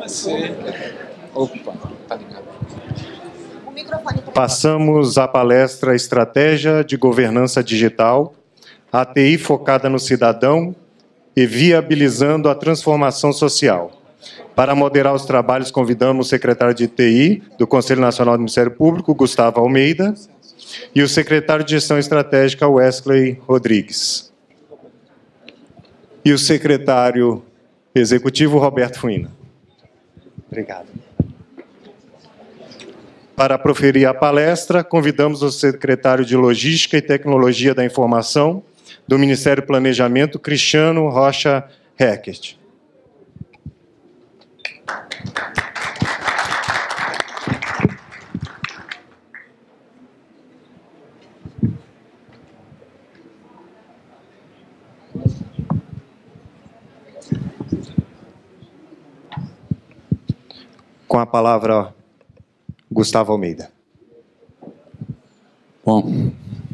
Passamos à palestra Estratégia de Governança Digital, a TI focada no cidadão e viabilizando a transformação social. Para moderar os trabalhos, convidamos o secretário de TI do Conselho Nacional do Ministério Público, Gustavo Almeida, e o secretário de Gestão Estratégica, Wesley Rodrigues. E o secretário executivo, Roberto Fuina. Obrigado. Para proferir a palestra, convidamos o secretário de Logística e Tecnologia da Informação do Ministério do Planejamento, Cristiano Rocha Heckert. Com a palavra, Gustavo Almeida. Bom,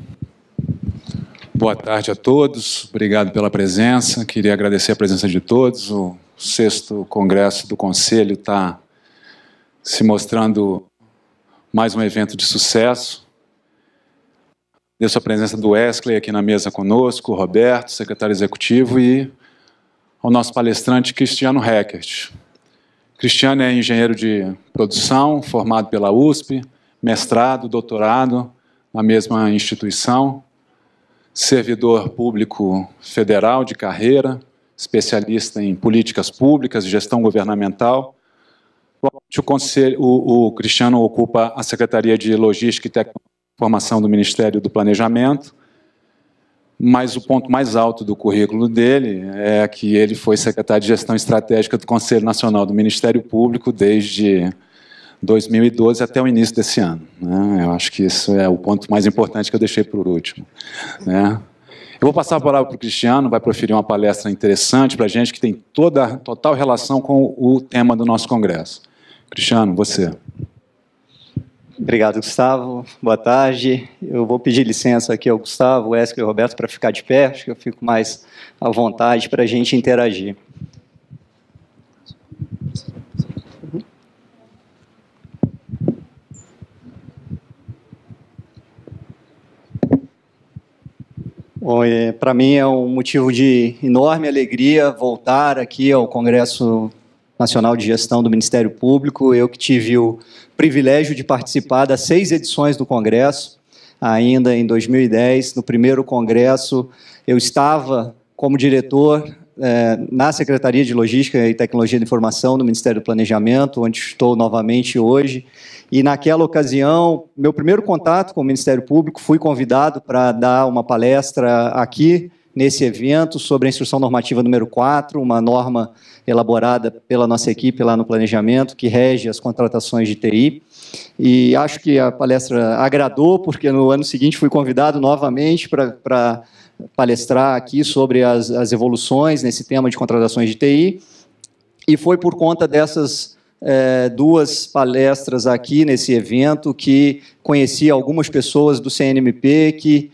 boa tarde a todos, obrigado pela presença. Queria agradecer a presença de todos. O 6º Congresso do Conselho está se mostrando mais um evento de sucesso. Agradeço a presença do Wesley aqui na mesa conosco, o Roberto, secretário executivo, e ao nosso palestrante, Cristiano Heckert. Cristiano é engenheiro de produção, formado pela USP, mestrado, doutorado na mesma instituição, servidor público federal de carreira, especialista em políticas públicas e gestão governamental. O Cristiano ocupa a Secretaria de Logística e Tecnologia do Ministério do Planejamento, mas o ponto mais alto do currículo dele é que ele foi secretário de Gestão Estratégica do Conselho Nacional do Ministério Público desde 2012 até o início desse ano, né? Eu acho que isso é o ponto mais importante que eu deixei por último, né? Eu vou passar a palavra para o Cristiano, vai proferir uma palestra interessante para a gente, que tem total relação com o tema do nosso congresso. Cristiano, você. Obrigado, Gustavo. Boa tarde. Eu vou pedir licença aqui ao Gustavo, Wesley e Roberto para ficar de pé, acho que eu fico mais à vontade para a gente interagir. Para mim é um motivo de enorme alegria voltar aqui ao Congresso Nacional de Gestão do Ministério Público. Eu que tive o privilégio de participar das 6 edições do Congresso, ainda em 2010, no primeiro Congresso, eu estava como diretor na Secretaria de Logística e Tecnologia da Informação do Ministério do Planejamento, onde estou novamente hoje, e naquela ocasião, meu primeiro contato com o Ministério Público, fui convidado para dar uma palestra aqui, nesse evento, sobre a Instrução Normativa número 4, uma norma elaborada pela nossa equipe lá no Planejamento, que rege as contratações de TI. E acho que a palestra agradou, porque no ano seguinte fui convidado novamente para palestrar aqui sobre as evoluções nesse tema de contratações de TI. E foi por conta dessas 2 palestras aqui nesse evento que conheci algumas pessoas do CNMP que,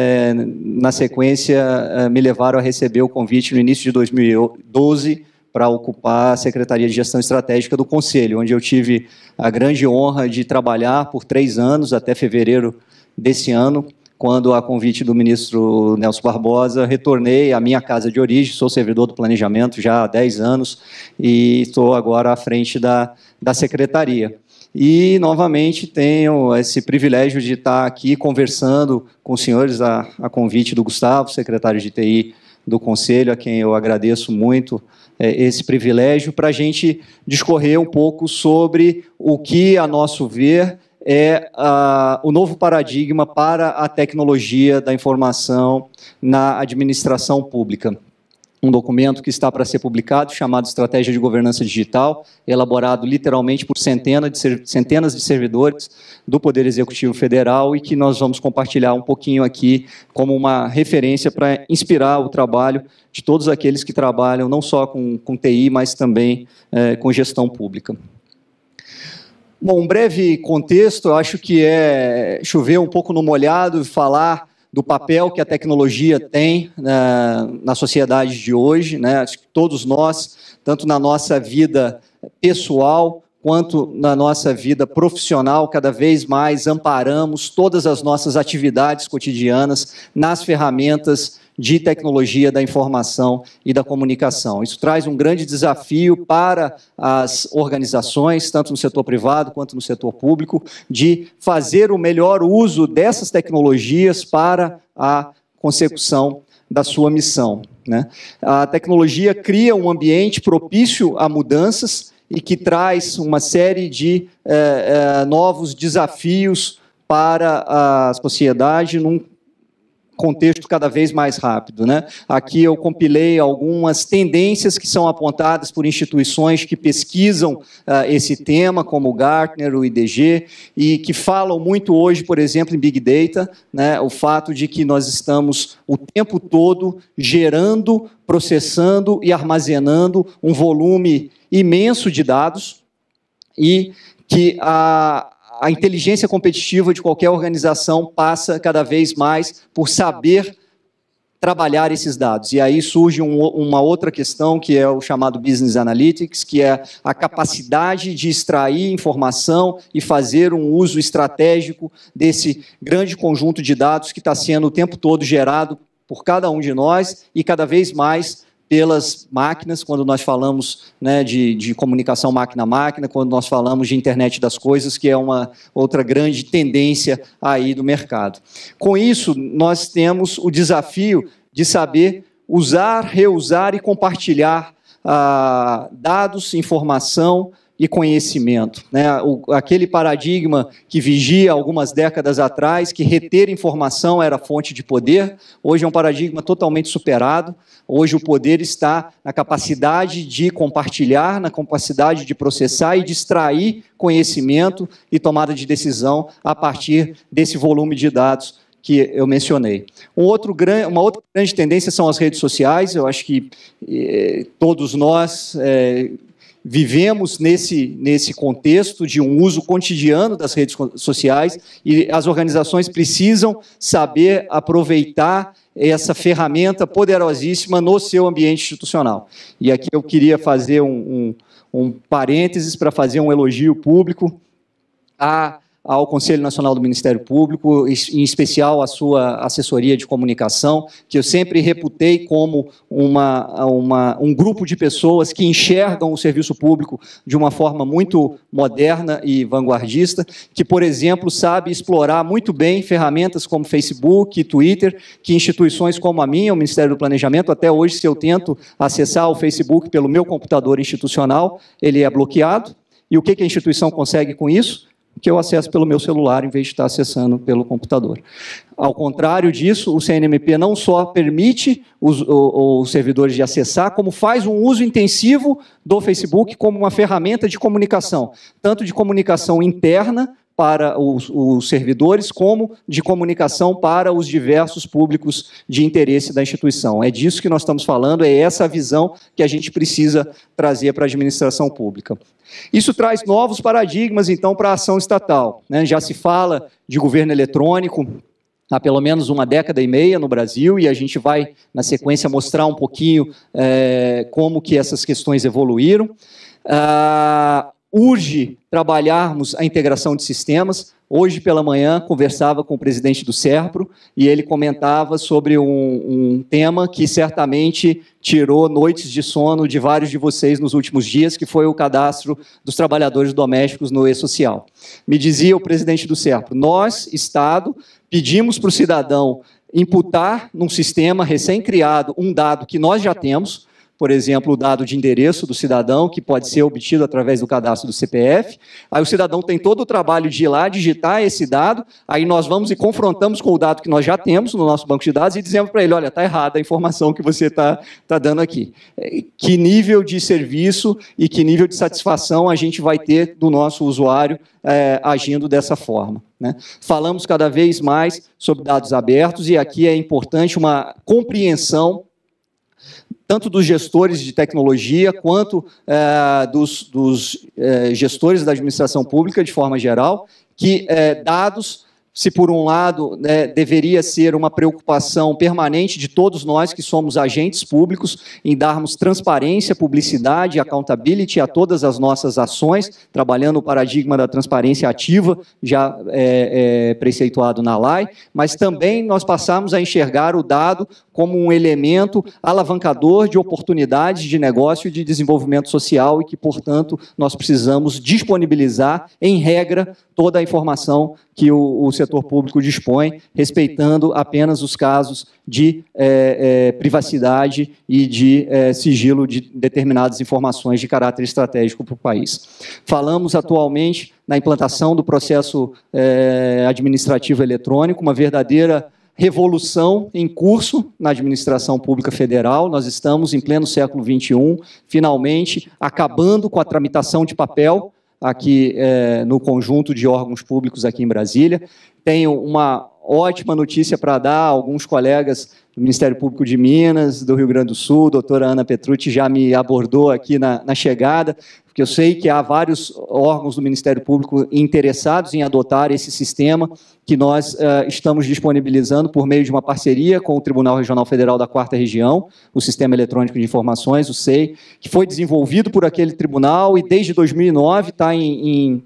na sequência, me levaram a receber o convite no início de 2012 para ocupar a Secretaria de Gestão Estratégica do Conselho, onde eu tive a grande honra de trabalhar por 3 anos, até fevereiro desse ano, quando, a convite do ministro Nelson Barbosa, retornei à minha casa de origem, sou servidor do Planejamento já há 10 anos e estou agora à frente da Secretaria. E, novamente, tenho esse privilégio de estar aqui conversando com os senhores, a convite do Gustavo, secretário de TI do Conselho, a quem eu agradeço muito esse privilégio, para a gente discorrer um pouco sobre o que, a nosso ver, é o novo paradigma para a tecnologia da informação na administração pública. Um documento que está para ser publicado, chamado Estratégia de Governança Digital, elaborado literalmente por centenas de servidores do Poder Executivo Federal e que nós vamos compartilhar um pouquinho aqui como uma referência para inspirar o trabalho de todos aqueles que trabalham não só com TI, mas também com gestão pública. Bom, um breve contexto, eu acho que é chover um pouco no molhado e falar do papel que a tecnologia tem na sociedade de hoje, né? Acho que todos nós, tanto na nossa vida pessoal, quanto na nossa vida profissional, cada vez mais amparamos todas as nossas atividades cotidianas nas ferramentas de tecnologia da informação e da comunicação. Isso traz um grande desafio para as organizações, tanto no setor privado quanto no setor público, de fazer o melhor uso dessas tecnologias para a consecução da sua missão, né? A tecnologia cria um ambiente propício a mudanças e que traz uma série de novos desafios para a sociedade num contexto cada vez mais rápido, né? Aqui eu compilei algumas tendências que são apontadas por instituições que pesquisam esse tema, como o Gartner, o IDG, e que falam muito hoje, por exemplo, em Big Data, né? O fato de que nós estamos o tempo todo gerando, processando e armazenando um volume imenso de dados e que a inteligência competitiva de qualquer organização passa cada vez mais por saber trabalhar esses dados. E aí surge uma outra questão, que é o chamado Business Analytics, que é a capacidade de extrair informação e fazer um uso estratégico desse grande conjunto de dados que está sendo o tempo todo gerado por cada um de nós e cada vez mais pelas máquinas, quando nós falamos, né, de comunicação máquina-máquina, quando nós falamos de internet das coisas, que é uma outra grande tendência aí do mercado. Com isso, nós temos o desafio de saber usar, reusar e compartilhar dados, informação e conhecimento, né? Aquele paradigma que vigia algumas décadas atrás, que reter informação era fonte de poder, hoje é um paradigma totalmente superado. Hoje o poder está na capacidade de compartilhar, na capacidade de processar e de extrair conhecimento e tomada de decisão a partir desse volume de dados que eu mencionei. Uma outra grande tendência são as redes sociais. Eu acho que todos nós vivemos nesse contexto de um uso cotidiano das redes sociais e as organizações precisam saber aproveitar essa ferramenta poderosíssima no seu ambiente institucional. E aqui eu queria fazer um parênteses para fazer um elogio público ao Conselho Nacional do Ministério Público, em especial à sua assessoria de comunicação, que eu sempre reputei como um grupo de pessoas que enxergam o serviço público de uma forma muito moderna e vanguardista, que, por exemplo, sabe explorar muito bem ferramentas como Facebook e Twitter, que instituições como a minha, o Ministério do Planejamento, até hoje, se eu tento acessar o Facebook pelo meu computador institucional, ele é bloqueado. E o que a instituição consegue com isso? Que eu acesso pelo meu celular, em vez de estar acessando pelo computador. Ao contrário disso, o CNMP não só permite os servidores de acessar, como faz um uso intensivo do Facebook como uma ferramenta de comunicação, tanto de comunicação interna para os servidores, como de comunicação para os diversos públicos de interesse da instituição. É disso que nós estamos falando, é essa a visão que a gente precisa trazer para a administração pública. Isso traz novos paradigmas, então, para a ação estatal, né? Já se fala de governo eletrônico há pelo menos uma década e meia no Brasil, e a gente vai, na sequência, mostrar um pouquinho como que essas questões evoluíram. Urge trabalharmos a integração de sistemas. Hoje pela manhã conversava com o presidente do SERPRO e ele comentava sobre um tema que certamente tirou noites de sono de vários de vocês nos últimos dias, que foi o cadastro dos trabalhadores domésticos no E-Social. Me dizia o presidente do SERPRO, nós, Estado, pedimos para o cidadão imputar num sistema recém-criado um dado que nós já temos, por exemplo, o dado de endereço do cidadão, que pode ser obtido através do cadastro do CPF. Aí o cidadão tem todo o trabalho de ir lá, digitar esse dado, aí nós vamos e confrontamos com o dado que nós já temos no nosso banco de dados e dizemos para ele, olha, está errada a informação que você está dando aqui. Que nível de serviço e que nível de satisfação a gente vai ter do nosso usuário agindo dessa forma, né? Falamos cada vez mais sobre dados abertos e aqui é importante uma compreensão tanto dos gestores de tecnologia, quanto dos gestores da administração pública, de forma geral, que dados se por um lado, né, deveria ser uma preocupação permanente de todos nós que somos agentes públicos em darmos transparência, publicidade, accountability a todas as nossas ações, trabalhando o paradigma da transparência ativa, já preceituado na lei, mas também nós passamos a enxergar o dado como um elemento alavancador de oportunidades de negócio e de desenvolvimento social e que, portanto, nós precisamos disponibilizar, em regra, toda a informação que o setor público dispõe, respeitando apenas os casos de privacidade e de sigilo de determinadas informações de caráter estratégico para o país. Falamos atualmente na implantação do processo administrativo eletrônico, uma verdadeira revolução em curso na administração pública federal. Nós estamos em pleno século XXI, finalmente acabando com a tramitação de papel aqui no conjunto de órgãos públicos aqui em Brasília. Tenho uma ótima notícia para dar a alguns colegas do Ministério Público de Minas, do Rio Grande do Sul. A doutora Ana Petrucci já me abordou aqui na chegada, porque eu sei que há vários órgãos do Ministério Público interessados em adotar esse sistema que nós estamos disponibilizando por meio de uma parceria com o Tribunal Regional Federal da 4ª Região, o Sistema Eletrônico de Informações, o SEI, que foi desenvolvido por aquele tribunal e desde 2009 está em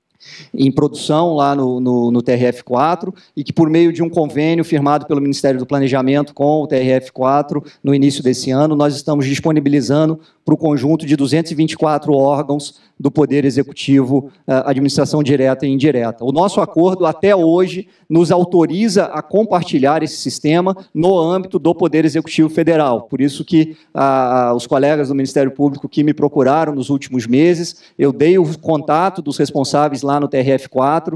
produção lá no TRF4 e que, por meio de um convênio firmado pelo Ministério do Planejamento com o TRF4, no início desse ano, nós estamos disponibilizando para o conjunto de 224 órgãos do Poder Executivo, administração direta e indireta. O nosso acordo, até hoje, nos autoriza a compartilhar esse sistema no âmbito do Poder Executivo Federal. Por isso que os colegas do Ministério Público que me procuraram nos últimos meses, eu dei o contato dos responsáveis lá no TRF4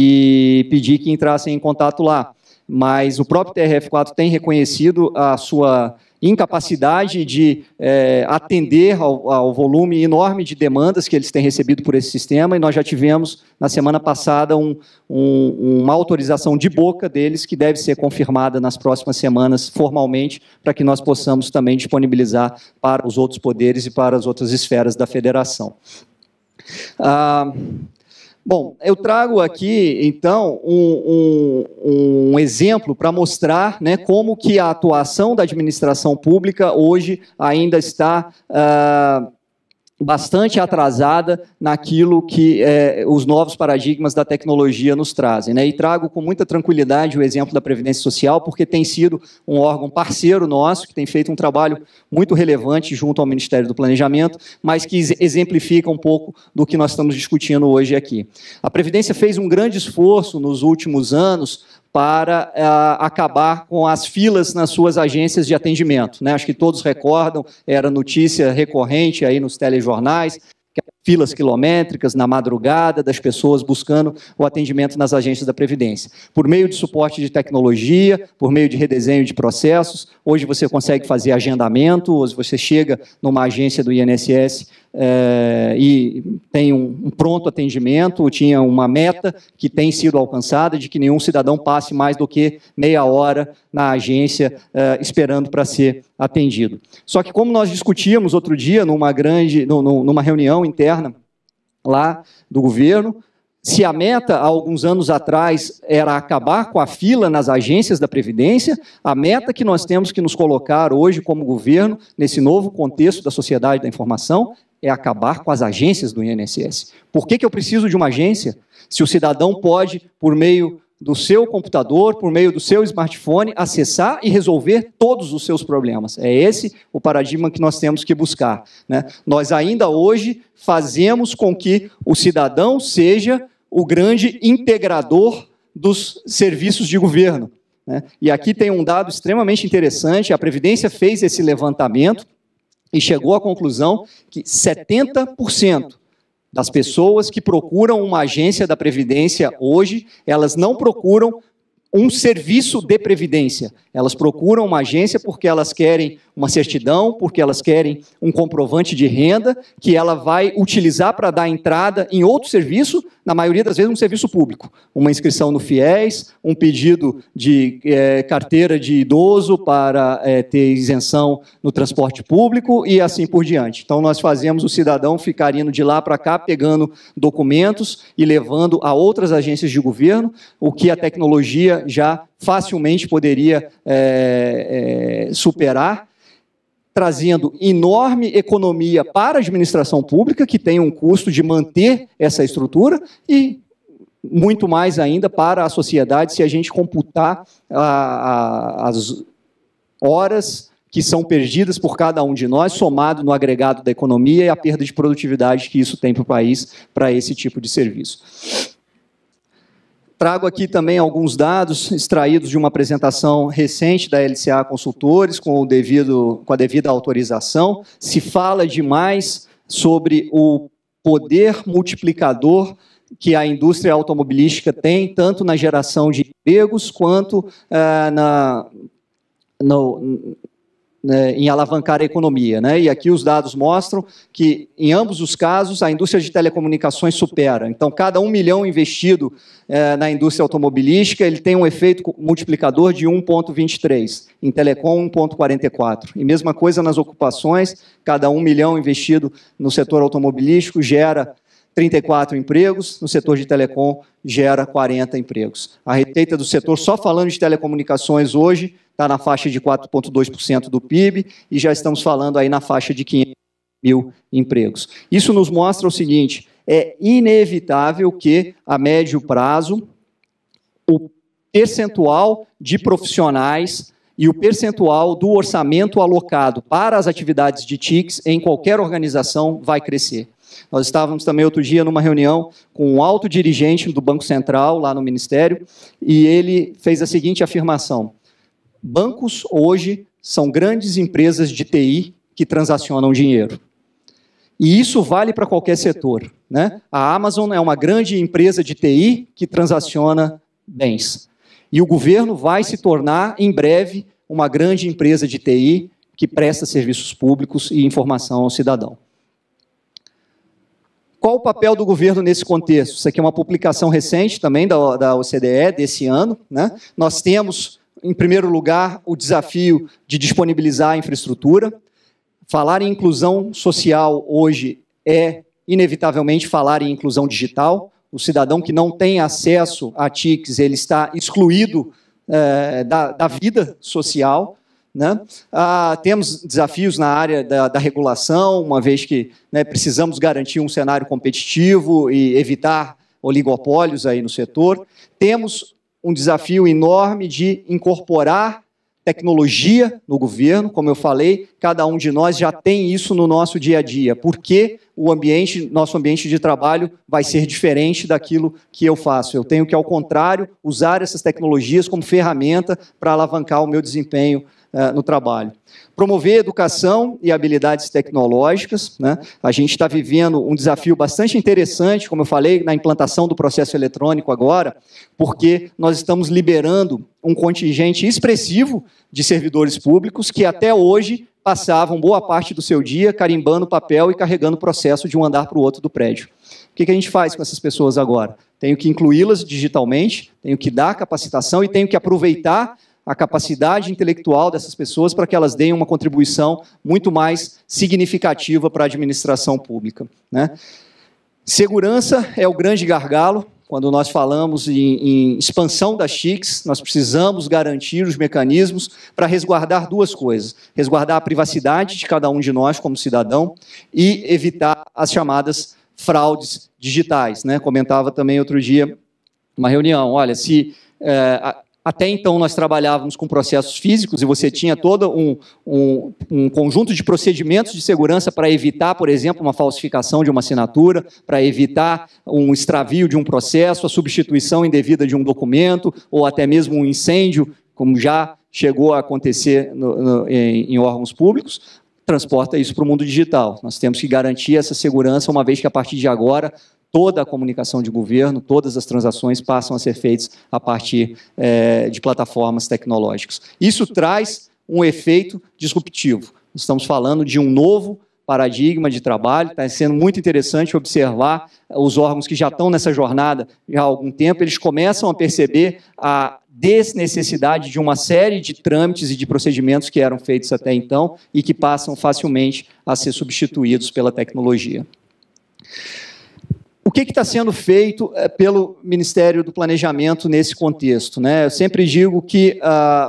e pedi que entrassem em contato lá. Mas o próprio TRF4 tem reconhecido a sua incapacidade de atender ao volume enorme de demandas que eles têm recebido por esse sistema, e nós já tivemos, na semana passada, uma autorização de boca deles, que deve ser confirmada nas próximas semanas, formalmente, para que nós possamos também disponibilizar para os outros poderes e para as outras esferas da federação. Bom, eu trago aqui, então, um exemplo para mostrar, né, como que a atuação da administração pública hoje ainda está bastante atrasada naquilo que os novos paradigmas da tecnologia nos trazem, né? E trago com muita tranquilidade o exemplo da Previdência Social, porque tem sido um órgão parceiro nosso, que tem feito um trabalho muito relevante junto ao Ministério do Planejamento, mas que exemplifica um pouco do que nós estamos discutindo hoje aqui. A Previdência fez um grande esforço nos últimos anos para acabar com as filas nas suas agências de atendimento, né? Acho que todos recordam, era notícia recorrente aí nos telejornais, filas quilométricas na madrugada das pessoas buscando o atendimento nas agências da Previdência. Por meio de suporte de tecnologia, por meio de redesenho de processos, hoje você consegue fazer agendamento, hoje você chega numa agência do INSS e tem um pronto atendimento, tinha uma meta que tem sido alcançada de que nenhum cidadão passe mais do que meia hora na agência esperando para ser atendido. Só que, como nós discutíamos outro dia numa reunião interna lá do governo, se a meta, há alguns anos atrás, era acabar com a fila nas agências da Previdência, a meta que nós temos que nos colocar hoje como governo, nesse novo contexto da sociedade da informação, é acabar com as agências do INSS. Por que eu preciso de uma agência? Se o cidadão pode, por meio do seu computador, por meio do seu smartphone, acessar e resolver todos os seus problemas. É esse o paradigma que nós temos que buscar, né? Nós ainda hoje fazemos com que o cidadão seja o grande integrador dos serviços de governo, né? E aqui tem um dado extremamente interessante, a Previdência fez esse levantamento e chegou à conclusão que 70% das pessoas que procuram uma agência da Previdência hoje, elas não procuram um serviço de previdência. Elas procuram uma agência porque elas querem uma certidão, porque elas querem um comprovante de renda que ela vai utilizar para dar entrada em outro serviço, na maioria das vezes um serviço público. Uma inscrição no FIES, um pedido de carteira de idoso para ter isenção no transporte público e assim por diante. Então, nós fazemos o cidadão ficar indo de lá para cá, pegando documentos e levando a outras agências de governo, o que a tecnologia já facilmente poderia superar, trazendo enorme economia para a administração pública, que tem um custo de manter essa estrutura, e muito mais ainda para a sociedade, se a gente computar as horas que são perdidas por cada um de nós, somado no agregado da economia e a perda de produtividade que isso tem para o país, para esse tipo de serviço. Trago aqui também alguns dados extraídos de uma apresentação recente da LCA Consultores, com a devida autorização. Se fala demais sobre o poder multiplicador que a indústria automobilística tem, tanto na geração de empregos, quanto em alavancar a economia, né? E aqui os dados mostram que, em ambos os casos, a indústria de telecomunicações supera. Então, cada 1 milhão investido na indústria automobilística, ele tem um efeito multiplicador de 1,23, em telecom 1,44. E mesma coisa nas ocupações, cada 1 milhão investido no setor automobilístico gera 34 empregos, no setor de telecom gera 40 empregos. A receita do setor, só falando de telecomunicações hoje, está na faixa de 4,2% do PIB, e já estamos falando aí na faixa de 500 mil empregos. Isso nos mostra o seguinte: é inevitável que, a médio prazo, o percentual de profissionais e o percentual do orçamento alocado para as atividades de TICs em qualquer organização vai crescer. Nós estávamos também outro dia numa reunião com um alto dirigente do Banco Central, lá no Ministério, e ele fez a seguinte afirmação: bancos hoje são grandes empresas de TI que transacionam dinheiro. E isso vale para qualquer setor, né? A Amazon é uma grande empresa de TI que transaciona bens. E o governo vai se tornar, em breve, uma grande empresa de TI que presta serviços públicos e informação ao cidadão. Qual o papel do governo nesse contexto? Isso aqui é uma publicação recente também da OCDE, desse ano, né? Nós temos, em primeiro lugar, o desafio de disponibilizar a infraestrutura. Falar em inclusão social hoje é, inevitavelmente, falar em inclusão digital. O cidadão que não tem acesso a TICs, ele está excluído da vida social, né? Temos desafios na área da regulação, uma vez que, né, precisamos garantir um cenário competitivo e evitar oligopólios aí no setor. Temos um desafio enorme de incorporar tecnologia no governo. Como eu falei, cada um de nós já tem isso no nosso dia a dia, porque nosso ambiente de trabalho vai ser diferente daquilo que eu faço. Eu tenho que, ao contrário, usar essas tecnologias como ferramenta para alavancar o meu desempenho no trabalho. Promover educação e habilidades tecnológicas, né? A gente está vivendo um desafio bastante interessante, como eu falei, na implantação do processo eletrônico agora, porque nós estamos liberando um contingente expressivo de servidores públicos que até hoje passavam boa parte do seu dia carimbando papel e carregando o processo de um andar para o outro do prédio. O que a gente faz com essas pessoas agora? Tenho que incluí-las digitalmente, tenho que dar capacitação e tenho que aproveitar a capacidade intelectual dessas pessoas para que elas deem uma contribuição muito mais significativa para a administração pública, né? Segurança é o grande gargalo. Quando nós falamos em expansão das TICs, nós precisamos garantir os mecanismos para resguardar duas coisas: resguardar a privacidade de cada um de nós como cidadão e evitar as chamadas fraudes digitais, né? Comentava também outro dia, numa reunião, olha, se até então nós trabalhávamos com processos físicos e você tinha todo um conjunto de procedimentos de segurança para evitar, por exemplo, uma falsificação de uma assinatura, para evitar um extravio de um processo, a substituição indevida de um documento, ou até mesmo um incêndio, como já chegou a acontecer em órgãos públicos. Transporta isso para o mundo digital. Nós temos que garantir essa segurança, uma vez que, a partir de agora, toda a comunicação de governo, todas as transações passam a ser feitas a partir de plataformas tecnológicas. Isso traz um efeito disruptivo. Estamos falando de um novo paradigma de trabalho. Está sendo muito interessante observar os órgãos que já estão nessa jornada já há algum tempo, eles começam a perceber a desnecessidade de uma série de trâmites e de procedimentos que eram feitos até então e que passam facilmente a ser substituídos pela tecnologia. O que está sendo feito pelo Ministério do Planejamento nesse contexto, né? Eu sempre digo que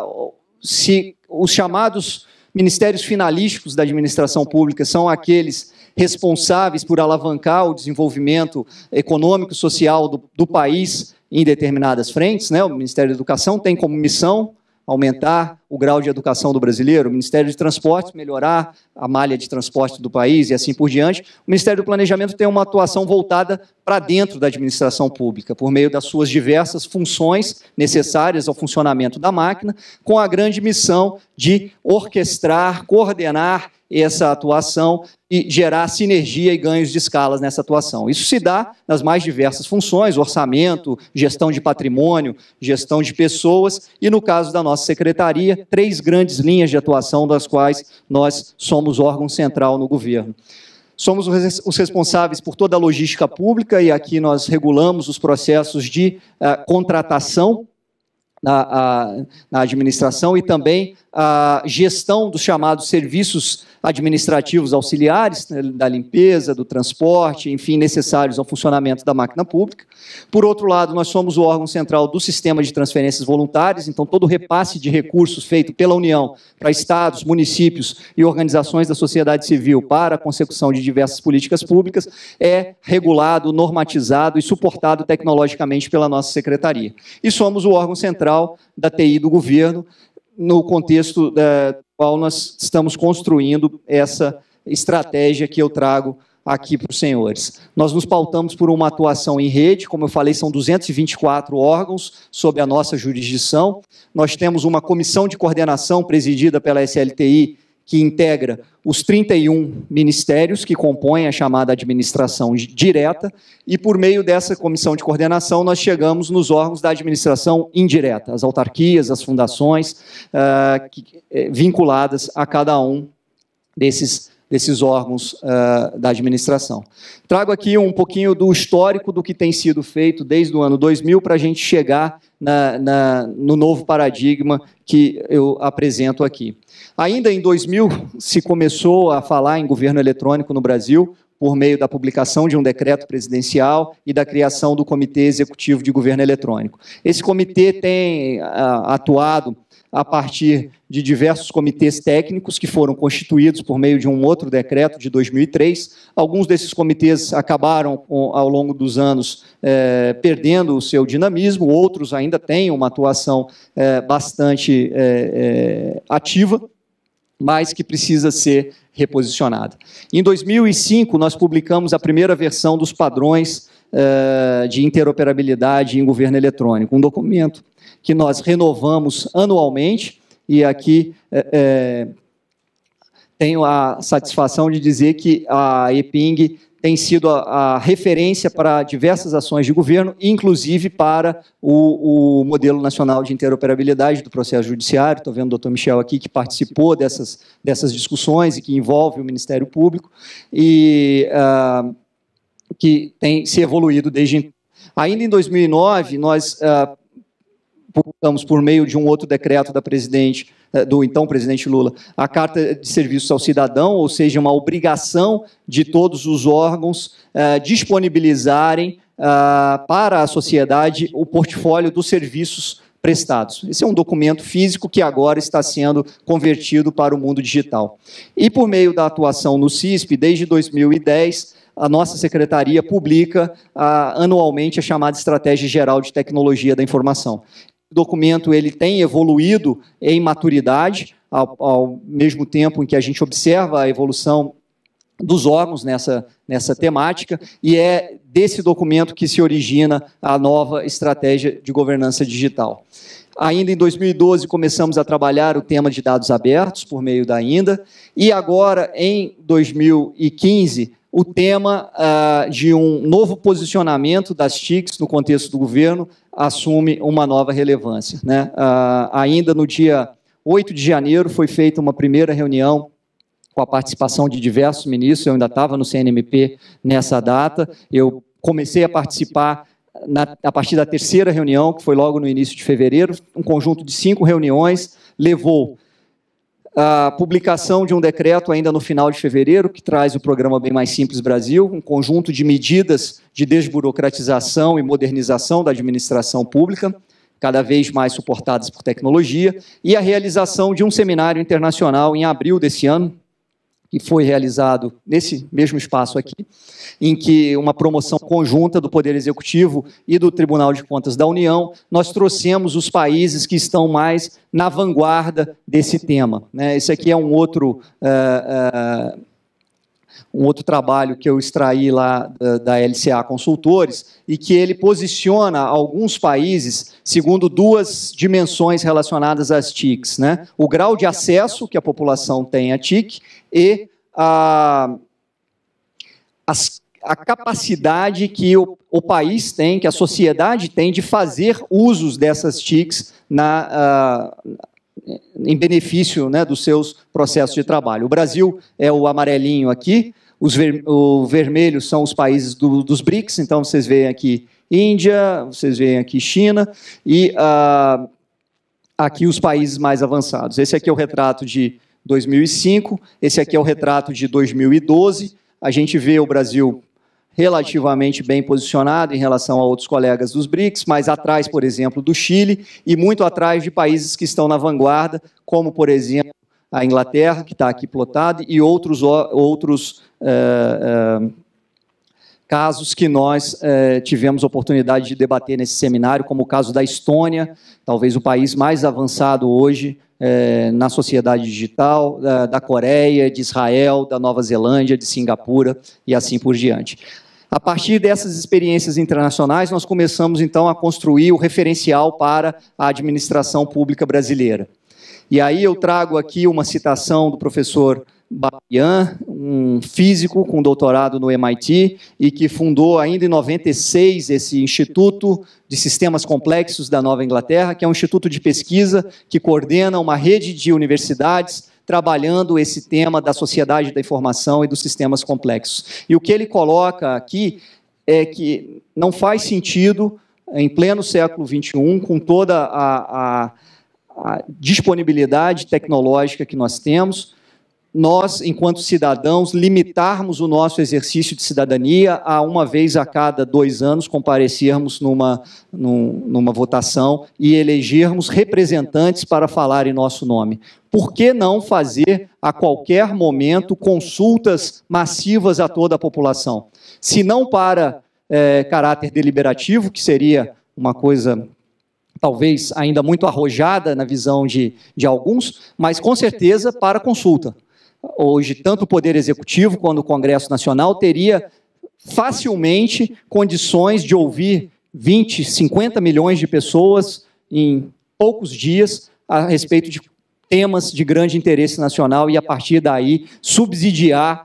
se os chamados ministérios finalísticos da administração pública são aqueles responsáveis por alavancar o desenvolvimento econômico e social do país em determinadas frentes, né? O Ministério da Educação tem como missão aumentar o grau de educação do brasileiro, o Ministério de Transportes melhorar a malha de transporte do país e assim por diante. O Ministério do Planejamento tem uma atuação voltada para dentro da administração pública, por meio das suas diversas funções necessárias ao funcionamento da máquina, com a grande missão de orquestrar, coordenar essa atuação e gerar sinergia e ganhos de escalas nessa atuação. Isso se dá nas mais diversas funções, orçamento, gestão de patrimônio, gestão de pessoas e, no caso da nossa secretaria, 3 grandes linhas de atuação das quais nós somos órgão central no governo. Somos os responsáveis por toda a logística pública e aqui nós regulamos os processos de contratação na administração e também a gestão dos chamados serviços administrativos auxiliares, né, da limpeza, do transporte, enfim, necessários ao funcionamento da máquina pública. Por outro lado, nós somos o órgão central do sistema de transferências voluntárias, então todo o repasse de recursos feito pela União para estados, municípios e organizações da sociedade civil para a consecução de diversas políticas públicas é regulado, normatizado e suportado tecnologicamente pela nossa secretaria. E somos o órgão central da TI do governo, no contexto do qual nós estamos construindo essa estratégia que eu trago aqui para os senhores. Nós nos pautamos por uma atuação em rede, como eu falei, são 224 órgãos sob a nossa jurisdição. Nós temos uma comissão de coordenação presidida pela SLTI, que integra os 31 ministérios que compõem a chamada administração direta, e por meio dessa comissão de coordenação nós chegamos nos órgãos da administração indireta, as autarquias, as fundações, vinculadas a cada um desses órgãos da administração. Trago aqui um pouquinho do histórico do que tem sido feito desde o ano 2000 para a gente chegar no novo paradigma que eu apresento aqui. Ainda em 2000, se começou a falar em governo eletrônico no Brasil, por meio da publicação de um decreto presidencial e da criação do Comitê Executivo de Governo Eletrônico. Esse comitê tem atuado a partir de diversos comitês técnicos que foram constituídos por meio de um outro decreto de 2003. Alguns desses comitês acabaram, ao longo dos anos, perdendo o seu dinamismo, outros ainda têm uma atuação bastante ativa, mas que precisa ser reposicionada. Em 2005, nós publicamos a primeira versão dos padrões de interoperabilidade em governo eletrônico, um documento que nós renovamos anualmente, e aqui tenho a satisfação de dizer que a EPING tem sido a referência para diversas ações de governo, inclusive para o Modelo Nacional de Interoperabilidade do Processo Judiciário. Estou vendo o doutor Michel aqui, que participou dessas discussões e que envolve o Ministério Público, e que tem se evoluído desde então. Ainda em 2009, nós publicamos, por meio de um outro decreto do então presidente Lula, a Carta de Serviços ao Cidadão, ou seja, uma obrigação de todos os órgãos disponibilizarem para a sociedade o portfólio dos serviços prestados. Esse é um documento físico que agora está sendo convertido para o mundo digital. E por meio da atuação no CISP, desde 2010, a nossa secretaria publica anualmente a chamada Estratégia Geral de Tecnologia da Informação. O documento ele tem evoluído em maturidade, ao mesmo tempo em que a gente observa a evolução dos órgãos nessa temática, e é desse documento que se origina a nova estratégia de governança digital. Ainda em 2012, começamos a trabalhar o tema de dados abertos, por meio da INDA, e agora, em 2015, o tema de um novo posicionamento das TICs no contexto do governo assume uma nova relevância, né? Ainda no dia 8 de janeiro foi feita uma primeira reunião com a participação de diversos ministros. Eu ainda estava no CNMP nessa data. Eu comecei a participar a partir da terceira reunião, que foi logo no início de fevereiro. Um conjunto de 5 reuniões levou a publicação de um decreto ainda no final de fevereiro, que traz o programa Bem Mais Simples Brasil, um conjunto de medidas de desburocratização e modernização da administração pública, cada vez mais suportadas por tecnologia, e a realização de um seminário internacional em abril desse ano, que foi realizado nesse mesmo espaço aqui, em que uma promoção conjunta do Poder Executivo e do Tribunal de Contas da União, nós trouxemos os países que estão mais na vanguarda desse tema. Esse aqui é um outro trabalho que eu extraí lá da LCA Consultores, e que ele posiciona alguns países segundo 2 dimensões relacionadas às TICs, o grau de acesso que a população tem à TIC e a capacidade que o país tem, que a sociedade tem, de fazer usos dessas TICs em benefício dos seus processos de trabalho. O Brasil é o amarelinho aqui, o vermelho são os países dos BRICS, então vocês veem aqui Índia, vocês veem aqui China, e aqui os países mais avançados. Esse aqui é o retrato de 2005, esse aqui é o retrato de 2012, a gente vê o Brasil relativamente bem posicionado em relação a outros colegas dos BRICS, mais atrás, por exemplo, do Chile, e muito atrás de países que estão na vanguarda, como, por exemplo, a Inglaterra, que está aqui plotado, e outros casos que nós tivemos oportunidade de debater nesse seminário, como o caso da Estônia, talvez o país mais avançado hoje na sociedade digital, da Coreia, de Israel, da Nova Zelândia, de Singapura e assim por diante. A partir dessas experiências internacionais, nós começamos, então, a construir o referencial para a administração pública brasileira. E aí eu trago aqui uma citação do professor Babian, um físico com doutorado no MIT, e que fundou ainda em 96 esse Instituto de Sistemas Complexos da Nova Inglaterra, que é um instituto de pesquisa que coordena uma rede de universidades trabalhando esse tema da sociedade da informação e dos sistemas complexos. E o que ele coloca aqui é que não faz sentido, em pleno século XXI, com toda a disponibilidade tecnológica que nós temos, nós, enquanto cidadãos, limitarmos o nosso exercício de cidadania a uma vez a cada 2 anos comparecermos numa votação e elegermos representantes para falar em nosso nome. Por que não fazer, a qualquer momento, consultas massivas a toda a população? Se não para caráter deliberativo, que seria uma coisa talvez ainda muito arrojada na visão de alguns, mas com certeza para consulta. Hoje, tanto o Poder Executivo quanto o Congresso Nacional teria facilmente condições de ouvir 20, 50 milhões de pessoas em poucos dias a respeito de temas de grande interesse nacional e, a partir daí, subsidiar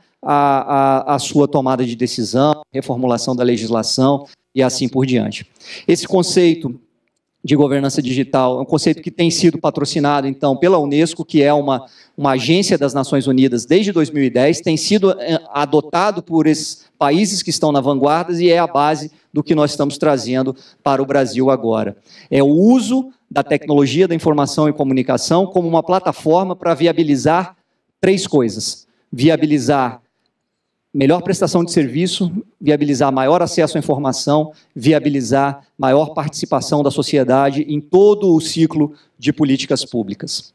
a sua tomada de decisão, reformulação da legislação e assim por diante. Esse conceito de governança digital é um conceito que tem sido patrocinado, então, pela Unesco, que é uma agência das Nações Unidas desde 2010, tem sido adotado por esses países que estão na vanguarda e é a base do que nós estamos trazendo para o Brasil agora. É o uso da tecnologia da informação e comunicação como uma plataforma para viabilizar 3 coisas. Viabilizar melhor prestação de serviço, viabilizar maior acesso à informação, viabilizar maior participação da sociedade em todo o ciclo de políticas públicas.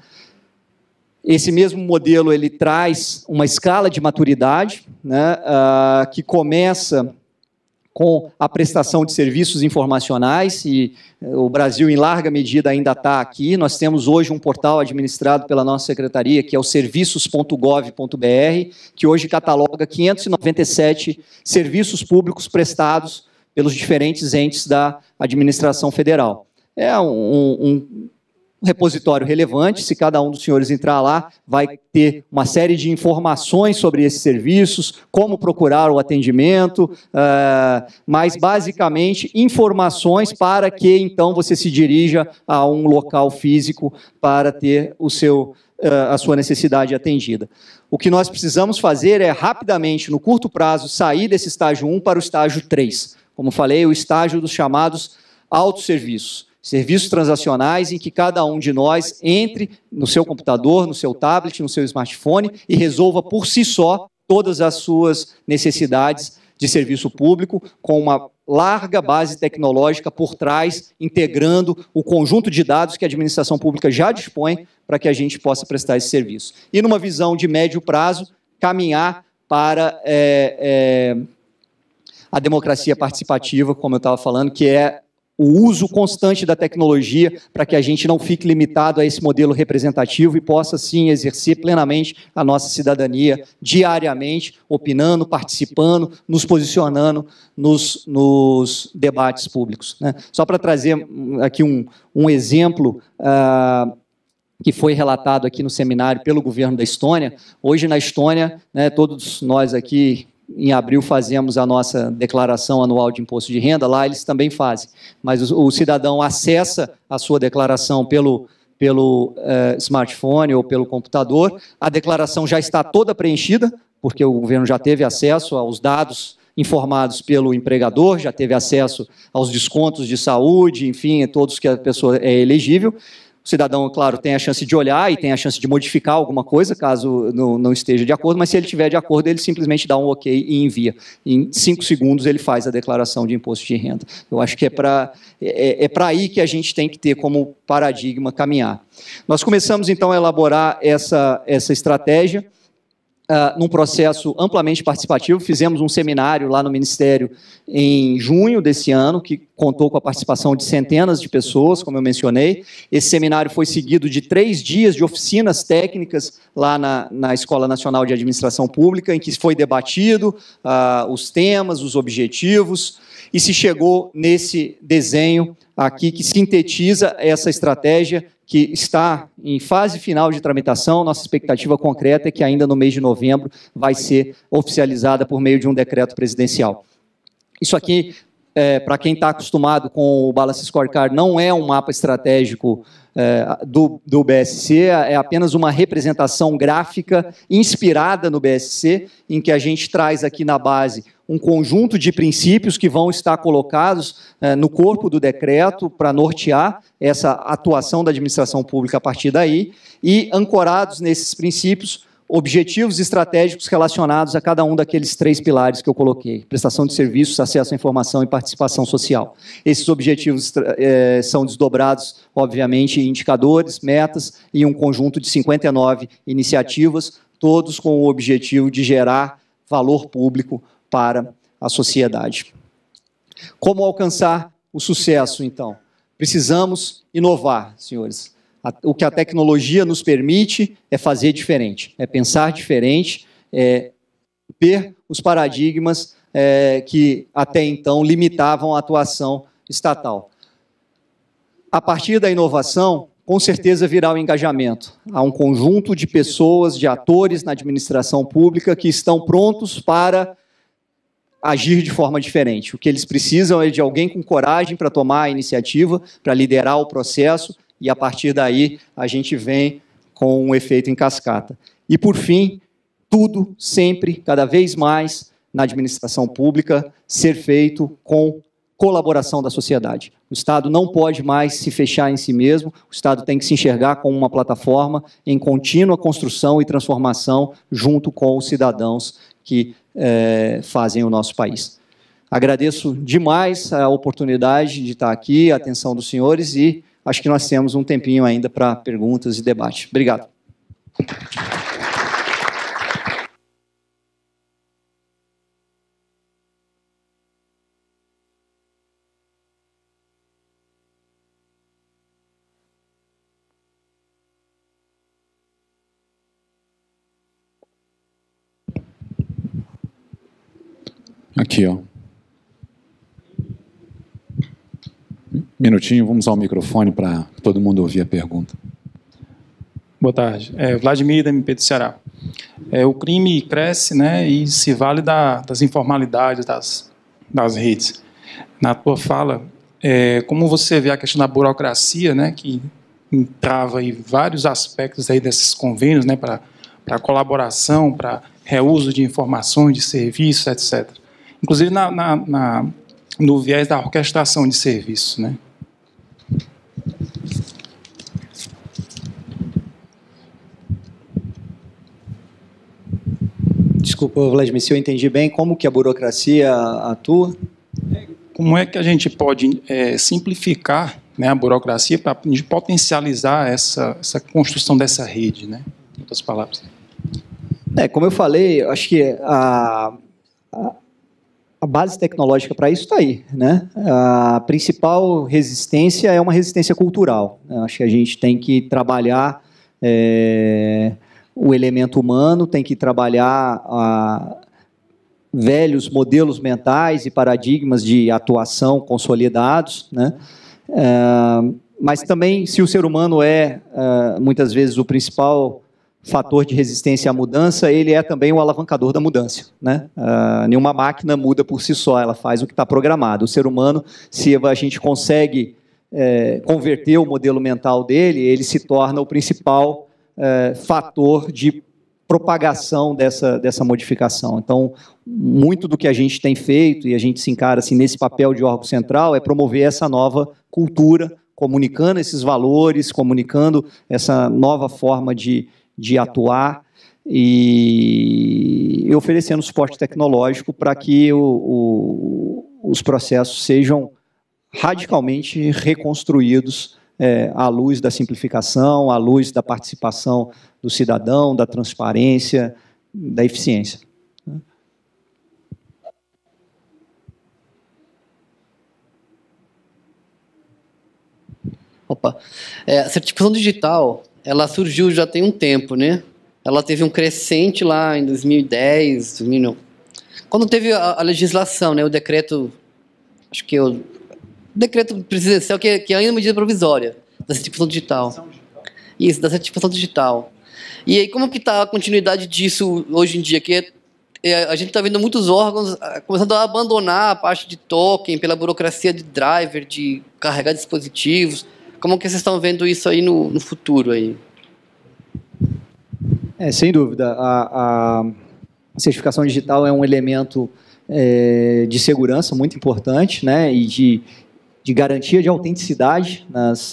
Esse mesmo modelo ele traz uma escala de maturidade, que começa com a prestação de serviços informacionais, e o Brasil, em larga medida, ainda está aqui. Nós temos hoje um portal administrado pela nossa secretaria, que é o serviços.gov.br, que hoje cataloga 597 serviços públicos prestados pelos diferentes entes da administração federal. É um um repositório relevante. Se cada um dos senhores entrar lá, vai ter uma série de informações sobre esses serviços, como procurar o atendimento, mas basicamente informações para que então você se dirija a um local físico para ter a sua necessidade atendida. O que nós precisamos fazer é rapidamente, no curto prazo, sair desse estágio 1 para o estágio 3. Como falei, o estágio dos chamados autosserviços. Serviços transacionais em que cada um de nós entre no seu computador, no seu tablet, no seu smartphone e resolva por si só todas as suas necessidades de serviço público, com uma larga base tecnológica por trás, integrando o conjunto de dados que a administração pública já dispõe para que a gente possa prestar esse serviço. E numa visão de médio prazo, caminhar para a democracia participativa, como eu estava falando, que é o uso constante da tecnologia para que a gente não fique limitado a esse modelo representativo e possa, sim, exercer plenamente a nossa cidadania diariamente, opinando, participando, nos posicionando nos debates públicos, né? Só para trazer aqui um exemplo que foi relatado aqui no seminário pelo governo da Estônia. Hoje, na Estônia, né, todos nós aqui, em abril, fazemos a nossa declaração anual de imposto de renda, lá eles também fazem, mas o cidadão acessa a sua declaração pelo smartphone ou pelo computador, a declaração já está toda preenchida, porque o governo já teve acesso aos dados informados pelo empregador, já teve acesso aos descontos de saúde, enfim, todos que a pessoa é elegível. O cidadão, claro, tem a chance de olhar e tem a chance de modificar alguma coisa, caso não esteja de acordo, mas se ele estiver de acordo, ele simplesmente dá um ok e envia. Em 5 segundos ele faz a declaração de imposto de renda. Eu acho que é para aí que a gente tem que ter como paradigma caminhar. Nós começamos, então, a elaborar essa estratégia, num processo amplamente participativo. Fizemos um seminário lá no Ministério em junho desse ano, que contou com a participação de centenas de pessoas, como eu mencionei. Esse seminário foi seguido de 3 dias de oficinas técnicas lá na Escola Nacional de Administração Pública, em que foi debatido os temas, os objetivos, e se chegou nesse desenho aqui que sintetiza essa estratégia, que está em fase final de tramitação. Nossa expectativa concreta é que ainda no mês de novembro vai ser oficializada por meio de um decreto presidencial. Isso aqui, para quem está acostumado com o Balance Scorecard, não é um mapa estratégico do BSC, é apenas uma representação gráfica inspirada no BSC, em que a gente traz aqui na base um conjunto de princípios que vão estar colocados no corpo do decreto para nortear essa atuação da administração pública a partir daí, e ancorados nesses princípios, objetivos estratégicos relacionados a cada um daqueles 3 pilares que eu coloquei: prestação de serviços, acesso à informação e participação social. Esses objetivos são desdobrados, obviamente, em indicadores, metas e um conjunto de 59 iniciativas, todos com o objetivo de gerar valor público para a sociedade. Como alcançar o sucesso, então? Precisamos inovar, senhores. O que a tecnologia nos permite é fazer diferente, é pensar diferente, é ver os paradigmas que até então limitavam a atuação estatal. A partir da inovação, com certeza virá o engajamento. Há um conjunto de pessoas, de atores na administração pública que estão prontos para agir de forma diferente. O que eles precisam é de alguém com coragem para tomar a iniciativa, para liderar o processo, e a partir daí a gente vem com um efeito em cascata. E, por fim, tudo sempre, cada vez mais, na administração pública, ser feito com colaboração da sociedade. O Estado não pode mais se fechar em si mesmo, o Estado tem que se enxergar como uma plataforma em contínua construção e transformação junto com os cidadãos que fazem o nosso país. Agradeço demais a oportunidade de estar aqui, a atenção dos senhores, e acho que nós temos um tempinho ainda para perguntas e debate. Obrigado. Aqui, ó. Minutinho, vamos ao microfone para todo mundo ouvir a pergunta. Boa tarde. Vladimir, da MP do Ceará. O crime cresce, né, e se vale das informalidades das redes. Na tua fala, como você vê a questão da burocracia, né, que entrava em vários aspectos aí desses convênios, né, para colaboração, para reuso de informações, de serviços, etc. Inclusive no viés da orquestração de serviços, né? Desculpa, Vladimir, se eu entendi bem, como que a burocracia atua? Como é que a gente pode simplificar, né, a burocracia para potencializar essa construção dessa rede, né? Em outras palavras. Como eu falei, eu acho que a base tecnológica para isso está aí, né? A principal resistência é uma resistência cultural. Eu acho que a gente tem que trabalhar o elemento humano, tem que trabalhar velhos modelos mentais e paradigmas de atuação consolidados, né? Mas também, se o ser humano muitas vezes, o principal fator de resistência à mudança, ele é também o alavancador da mudança, né? Nenhuma máquina muda por si só, ela faz o que está programado. O ser humano, se a gente consegue converter o modelo mental dele, ele se torna o principal fator de propagação dessa modificação. Então, muito do que a gente tem feito, e a gente se encara assim, nesse papel de órgão central, é promover essa nova cultura, comunicando esses valores, comunicando essa nova forma de atuar e oferecendo suporte tecnológico para que os processos sejam radicalmente reconstruídos à luz da simplificação, à luz da participação do cidadão, da transparência, da eficiência. Opa, a certificação digital, ela surgiu já tem um tempo, né? Ela teve um crescente lá em 2010, 2009. Quando teve a legislação, né, o decreto, acho que o decreto presidencial, que é ainda uma medida provisória da certificação digital. Isso, da certificação digital. E aí, como que está a continuidade disso hoje em dia? Que a gente está vendo muitos órgãos começando a abandonar a parte de token pela burocracia de driver, de carregar dispositivos. Como que vocês estão vendo isso aí no futuro aí? Sem dúvida. A certificação digital é um elemento de segurança muito importante, né, e de garantia de autenticidade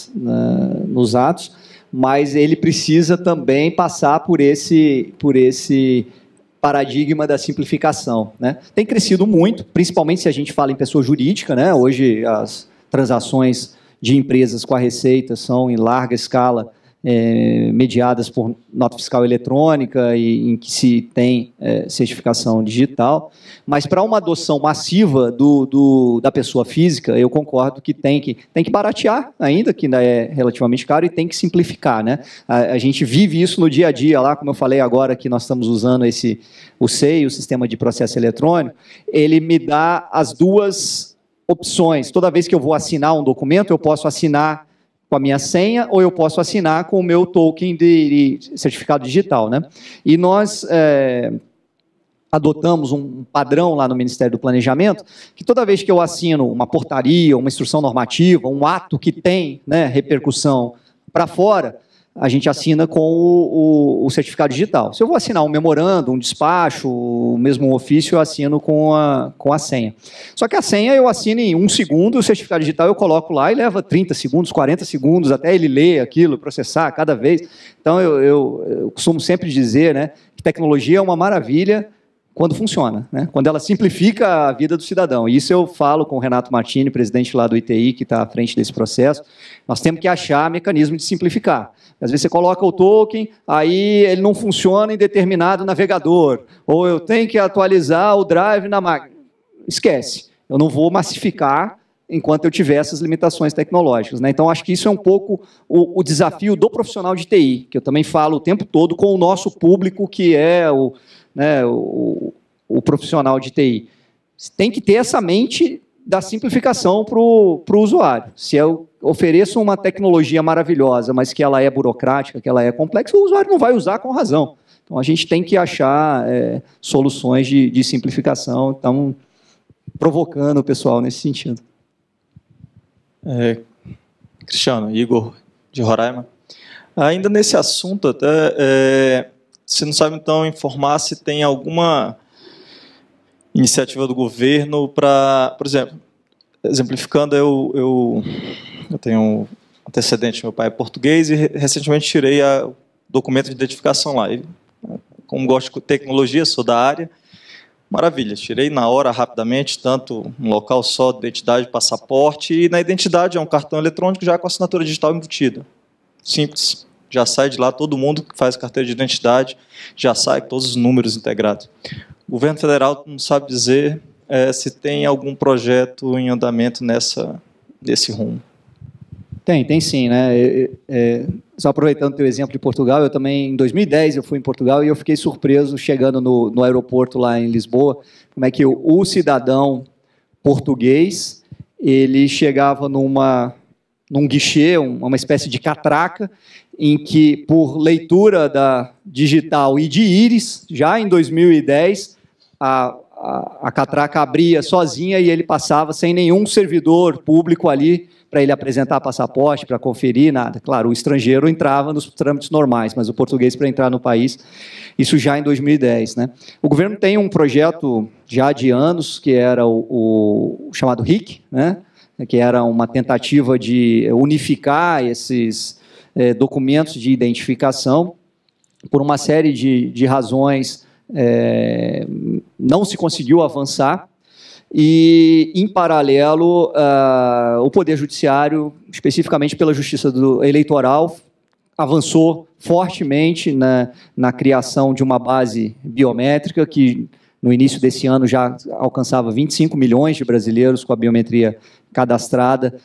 nos atos, mas ele precisa também passar por esse paradigma da simplificação, né? Tem crescido muito, principalmente se a gente fala em pessoa jurídica, né? Hoje as transações de empresas com a Receita são em larga escala mediadas por nota fiscal eletrônica e em que se tem certificação digital, mas para uma adoção massiva da pessoa física, eu concordo que tem que baratear ainda, que ainda é relativamente caro, e tem que simplificar, né? A gente vive isso no dia a dia lá, como eu falei agora que nós estamos usando o SEI, o Sistema de Processo Eletrônico, ele me dá as duas opções. Toda vez que eu vou assinar um documento, eu posso assinar com a minha senha ou eu posso assinar com o meu token de certificado digital, né? E nós adotamos um padrão lá no Ministério do Planejamento, que toda vez que eu assino uma portaria, uma instrução normativa, um ato que tem, né, repercussão para fora, a gente assina com o certificado digital. Se eu vou assinar um memorando, um despacho, o mesmo ofício, eu assino com a senha. Só que a senha eu assino em 1 segundo, o certificado digital eu coloco lá e leva 30 segundos, 40 segundos, até ele ler aquilo, processar cada vez. Então, eu costumo sempre dizer, né, que tecnologia é uma maravilha quando funciona, né? Quando ela simplifica a vida do cidadão. E isso eu falo com o Renato Martini, presidente lá do ITI, que está à frente desse processo. Nós temos que achar mecanismo de simplificar. Às vezes você coloca o token, aí ele não funciona em determinado navegador, ou eu tenho que atualizar o drive na máquina. Esquece, eu não vou massificar enquanto eu tiver essas limitações tecnológicas, né? Então, acho que isso é um pouco o desafio do profissional de TI, que eu também falo o tempo todo com o nosso público, que é o profissional de TI. Tem que ter essa mente da simplificação para o usuário. Se eu ofereço uma tecnologia maravilhosa, mas que ela é burocrática, que ela é complexa, o usuário não vai usar com razão. Então, a gente tem que achar soluções de simplificação, então, provocando o pessoal nesse sentido. Cristiano, Igor, de Roraima. Ainda nesse assunto, até, você não sabe, então, informar se tem alguma iniciativa do governo para, por exemplo, exemplificando, eu tenho um antecedente, meu pai é português, e recentemente tirei o documento de identificação lá. E, como gosto de tecnologia, sou da área, maravilha, tirei na hora, rapidamente, tanto um local só de identidade, passaporte, e na identidade é um cartão eletrônico já com assinatura digital embutida. Simples, já sai de lá, todo mundo que faz carteira de identidade já sai com todos os números integrados. O governo federal não sabe dizer se tem algum projeto em andamento nesse rumo. Tem sim, né? Só aproveitando o teu exemplo de Portugal, eu também, em 2010, eu fui em Portugal e eu fiquei surpreso chegando no aeroporto lá em Lisboa, como é que o cidadão português, ele chegava num guichê, uma espécie de catraca, em que, por leitura digital e de íris, já em 2010, a catraca abria sozinha e ele passava sem nenhum servidor público ali para ele apresentar passaporte, para conferir, nada. Claro, o estrangeiro entrava nos trâmites normais, mas o português, para entrar no país, isso já em 2010. Né? O governo tem um projeto já de anos, que era o chamado RIC, né? Que era uma tentativa de unificar esses documentos de identificação. Por uma série de razões, não se conseguiu avançar. E, em paralelo, o Poder Judiciário, especificamente pela Justiça Eleitoral, avançou fortemente na criação de uma base biométrica que, no início desse ano, já alcançava 25 milhões de brasileiros com a biometria cadastrada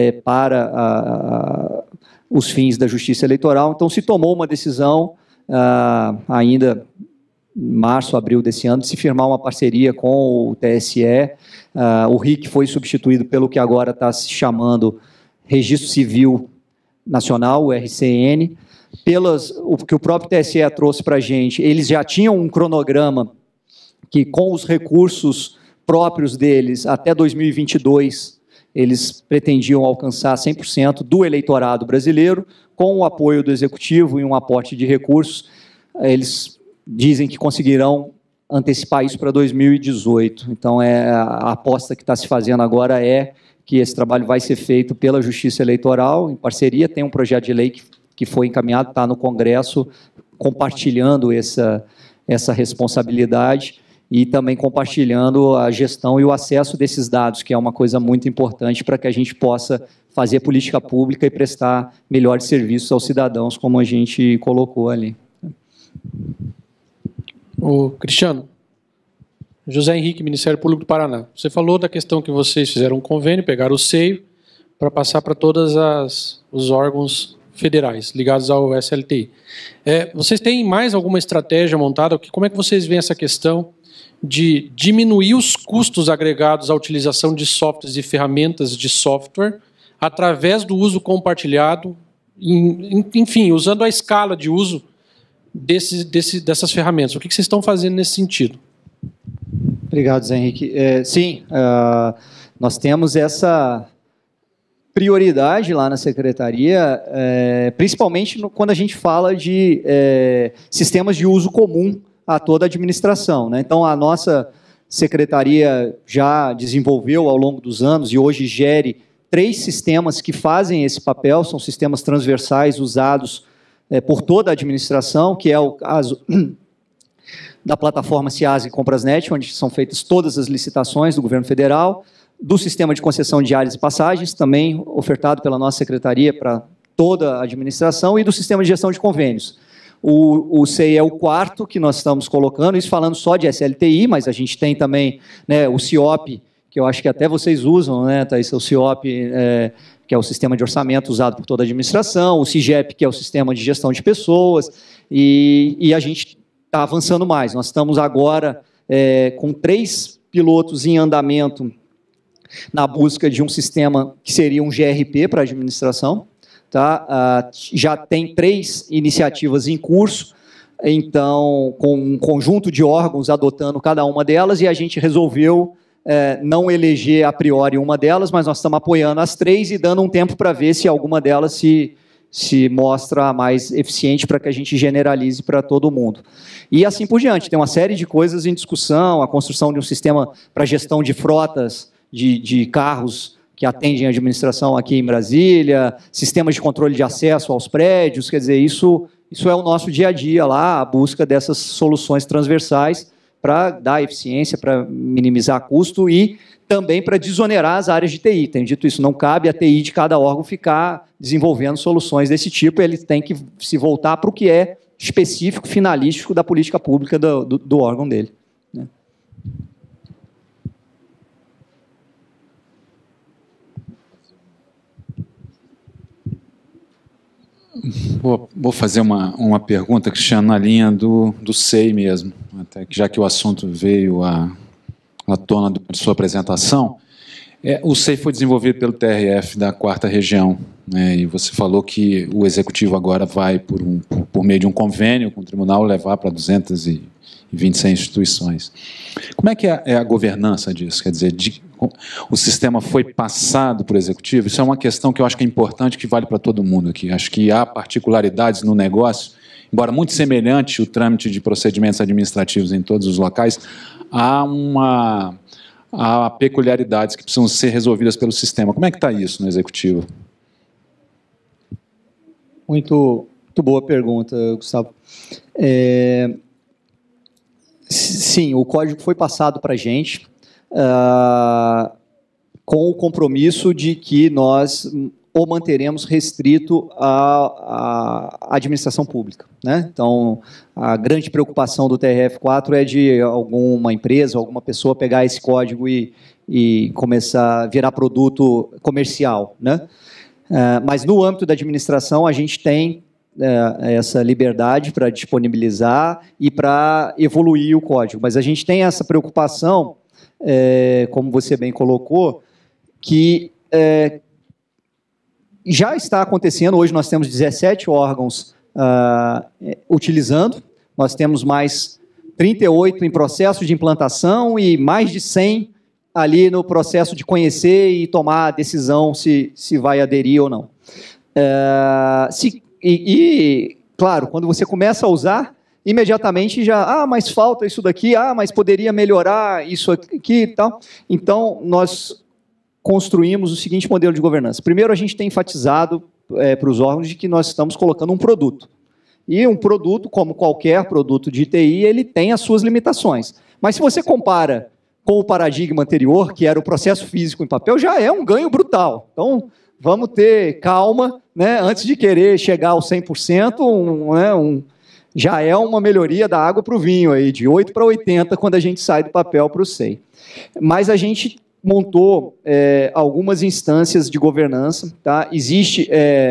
para os fins da Justiça Eleitoral. Então, se tomou uma decisão, ainda março, abril desse ano, de se firmar uma parceria com o TSE. O RIC foi substituído pelo que agora está se chamando Registro Civil Nacional, o RCN. O que o próprio TSE trouxe para a gente, eles já tinham um cronograma que, com os recursos próprios deles, até 2022, eles pretendiam alcançar 100% do eleitorado brasileiro, com o apoio do Executivo e um aporte de recursos. Eles dizem que conseguirão antecipar isso para 2018. Então, a aposta que está se fazendo agora é que esse trabalho vai ser feito pela Justiça Eleitoral, em parceria. Tem um projeto de lei que foi encaminhado, está no Congresso, compartilhando essa responsabilidade e também compartilhando a gestão e o acesso desses dados, que é uma coisa muito importante para que a gente possa fazer política pública e prestar melhores serviços aos cidadãos, como a gente colocou ali. Cristiano, José Henrique, Ministério Público do Paraná. Você falou da questão que vocês fizeram um convênio, pegaram o SEIO para passar para todos os órgãos federais ligados ao SLTI. Vocês têm mais alguma estratégia montada? Como é que vocês veem essa questão de diminuir os custos agregados à utilização de softwares e ferramentas de software através do uso compartilhado, enfim, usando a escala de uso dessas ferramentas? O que vocês estão fazendo nesse sentido? Obrigado, Zé Henrique. Sim, nós temos essa prioridade lá na Secretaria, principalmente quando a gente fala de sistemas de uso comum a toda a administração, né? Então, a nossa Secretaria já desenvolveu ao longo dos anos e hoje gere 3 sistemas que fazem esse papel, são sistemas transversais usados por toda a administração, que é o caso da plataforma CIASG Comprasnet, onde são feitas todas as licitações do governo federal, do sistema de concessão de áreas e passagens, também ofertado pela nossa secretaria para toda a administração, e do sistema de gestão de convênios. O CEI é o 4º que nós estamos colocando, isso falando só de SLTI, mas a gente tem também, né, o CIOP, que eu acho que até vocês usam, né, Thaís, o CIOP, que é o sistema de orçamento usado por toda a administração, o CIGEP, que é o sistema de gestão de pessoas, e a gente está avançando mais. Nós estamos agora com 3 pilotos em andamento na busca de um sistema que seria um GRP para a administração. Tá? Já tem 3 iniciativas em curso, então, com um conjunto de órgãos adotando cada uma delas, e a gente resolveu não eleger a priori uma delas, mas nós estamos apoiando as 3 e dando um tempo para ver se alguma delas se mostra mais eficiente para que a gente generalize para todo mundo. E assim por diante, tem uma série de coisas em discussão, a construção de um sistema para gestão de frotas de carros que atendem a administração aqui em Brasília, sistemas de controle de acesso aos prédios, quer dizer, isso é o nosso dia a dia lá, a busca dessas soluções transversais para dar eficiência, para minimizar custo e também para desonerar as áreas de TI. Tenho dito isso, não cabe a TI de cada órgão ficar desenvolvendo soluções desse tipo, ele tem que se voltar para o que é específico, finalístico da política pública do órgão dele. Né? Vou fazer uma pergunta, Cristiano, na linha do SEI mesmo, até que já que o assunto veio à tona de sua apresentação. O SEI foi desenvolvido pelo TRF da 4ª Região, né, e você falou que o Executivo agora vai, por meio de um convênio com o Tribunal, levar para 226 instituições. Como é que é a governança disso? Quer dizer, o sistema foi passado para o Executivo? Isso é uma questão que eu acho que é importante, que vale para todo mundo aqui. Acho que há particularidades no negócio, embora muito semelhante o trâmite de procedimentos administrativos em todos os locais, há peculiaridades que precisam ser resolvidas pelo sistema. Como é que está isso no Executivo? Muito boa pergunta, Gustavo. Sim, o código foi passado para a gente com o compromisso de que nós o manteremos restrito à administração pública. Né? Então, a grande preocupação do TRF4 é de alguma empresa, alguma pessoa pegar esse código e começar a virar produto comercial. Né? Mas no âmbito da administração, a gente tem essa liberdade para disponibilizar e para evoluir o código. Mas a gente tem essa preocupação, como você bem colocou, que já está acontecendo. Hoje nós temos 17 órgãos utilizando, nós temos mais 38 em processo de implantação e mais de 100 ali no processo de conhecer e tomar a decisão se vai aderir ou não. Claro, quando você começa a usar, imediatamente já, mas falta isso daqui, mas poderia melhorar isso aqui e tal. Então, nós construímos o seguinte modelo de governança. Primeiro, a gente tem enfatizado para os órgãos de que nós estamos colocando um produto. E um produto, como qualquer produto de TI, ele tem as suas limitações. Mas se você compara com o paradigma anterior, que era o processo físico em papel, já é um ganho brutal. Então, vamos ter calma, né, antes de querer chegar ao 100%, já é uma melhoria da água para o vinho, aí, de 8 para 80, quando a gente sai do papel para o SEI. Mas a gente montou algumas instâncias de governança. Tá? Existe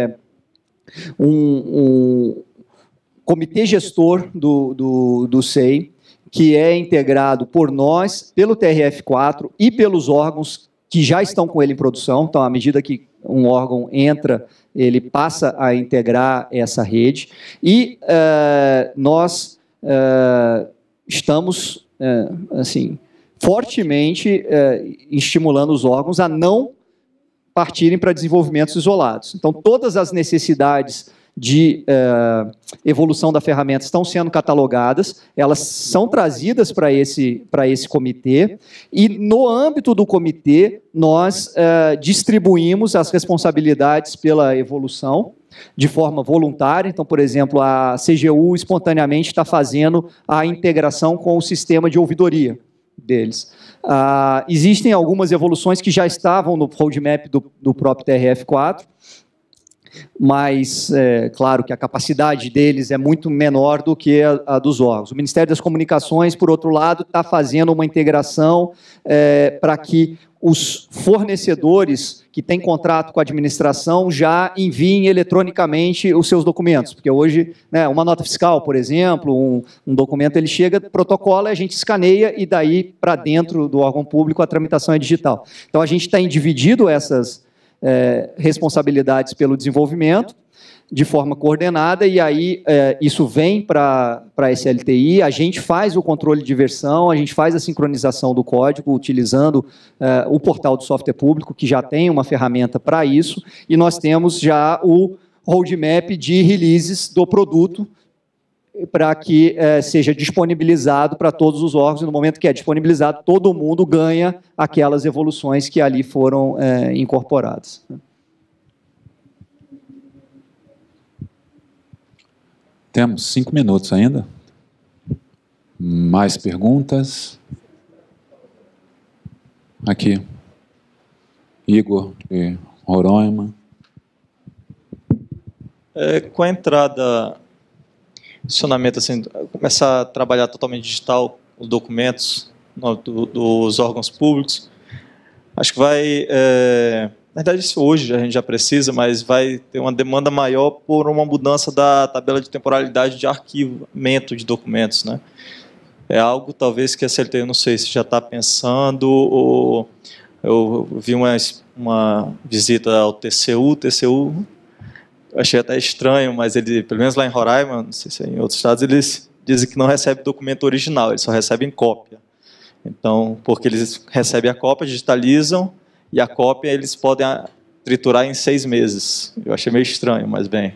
um comitê gestor do SEI, que é integrado por nós, pelo TRF4 e pelos órgãos que já estão com ele em produção. Então, à medida que um órgão entra, ele passa a integrar essa rede. E nós estamos, assim, fortemente estimulando os órgãos a não partirem para desenvolvimentos isolados. Então, todas as necessidades de evolução da ferramenta estão sendo catalogadas, elas são trazidas para esse comitê, e no âmbito do comitê nós distribuímos as responsabilidades pela evolução de forma voluntária. Então, por exemplo, a CGU espontaneamente está fazendo a integração com o sistema de ouvidoria deles. Existem algumas evoluções que já estavam no roadmap do próprio TRF4, mas, claro, que a capacidade deles é muito menor do que a dos órgãos. O Ministério das Comunicações, por outro lado, está fazendo uma integração para que os fornecedores que têm contrato com a administração já enviem eletronicamente os seus documentos, porque hoje, né, uma nota fiscal, por exemplo, um documento, ele chega, protocola, a gente escaneia e daí para dentro do órgão público a tramitação é digital. Então a gente tem dividido essas responsabilidades pelo desenvolvimento de forma coordenada, e aí isso vem para a SLTI, a gente faz o controle de versão, a gente faz a sincronização do código, utilizando o portal do software público, que já tem uma ferramenta para isso, e nós temos já o roadmap de releases do produto, para que seja disponibilizado para todos os órgãos, e no momento que é disponibilizado, todo mundo ganha aquelas evoluções que ali foram incorporadas. Temos 5 minutos ainda. Mais perguntas? Aqui. Igor, de Roraima. Com a entrada, funcionamento, assim, começar a trabalhar totalmente digital, os documentos dos órgãos públicos, acho que vai... na verdade, isso hoje a gente já precisa, mas vai ter uma demanda maior por uma mudança da tabela de temporalidade de arquivamento de documentos, né? É algo, talvez, que a CLT, eu não sei se já está pensando, ou eu vi uma visita ao TCU, eu achei até estranho, mas ele, pelo menos lá em Roraima, não sei se é em outros estados, eles dizem que não recebe documento original, eles só recebem cópia. Então, porque eles recebem a cópia, digitalizam, e a cópia eles podem triturar em 6 meses. Eu achei meio estranho, mas bem.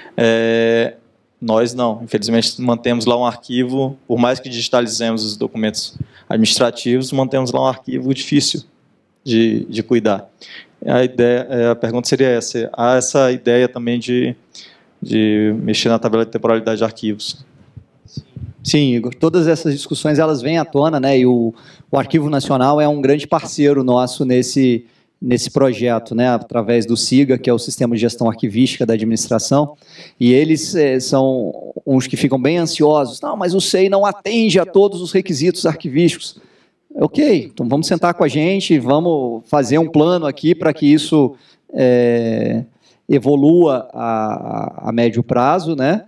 Nós não, infelizmente mantemos lá um arquivo, por mais que digitalizemos os documentos administrativos, mantemos lá um arquivo difícil de cuidar. A pergunta seria essa: há essa ideia também de mexer na tabela de temporalidade de arquivos? Sim, Igor, todas essas discussões elas vêm à tona, né? E o Arquivo Nacional é um grande parceiro nosso nesse projeto, né? Através do SIGA, que é o Sistema de Gestão Arquivística da Administração, e eles são uns que ficam bem ansiosos. Não, mas o SEI não atende a todos os requisitos arquivísticos. Ok, então vamos sentar com a gente, vamos fazer um plano aqui para que isso evolua a médio prazo, né?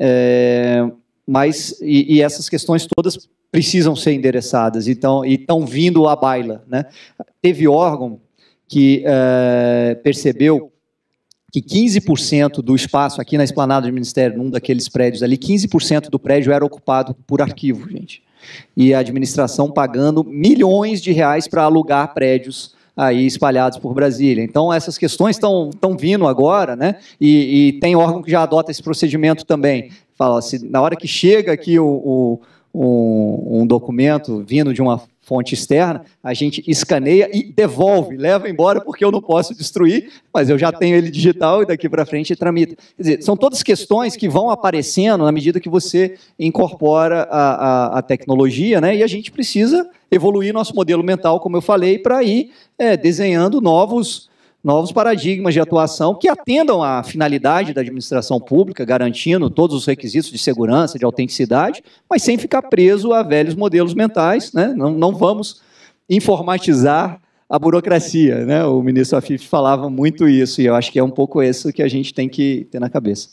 Mas essas questões todas precisam ser endereçadas, então, e estão vindo à baila, né? Teve órgão que percebeu que 15% do espaço aqui na esplanada do Ministério, num daqueles prédios ali, 15% do prédio era ocupado por arquivo, gente. E a administração pagando milhões de reais para alugar prédios aí espalhados por Brasília. Então, essas questões estão vindo agora, né? E tem órgão que já adota esse procedimento também. Fala, se na hora que chega aqui um documento vindo de uma fonte externa, a gente escaneia e devolve, leva embora porque eu não posso destruir, mas eu já tenho ele digital e daqui para frente tramita. Quer dizer, são todas questões que vão aparecendo na medida que você incorpora a tecnologia, né? E a gente precisa evoluir nosso modelo mental, como eu falei, para ir desenhando novos paradigmas de atuação que atendam à finalidade da administração pública, garantindo todos os requisitos de segurança, de autenticidade, mas sem ficar preso a velhos modelos mentais, né? Não vamos informatizar a burocracia, né? O ministro Afif falava muito isso, e eu acho que é um pouco isso que a gente tem que ter na cabeça.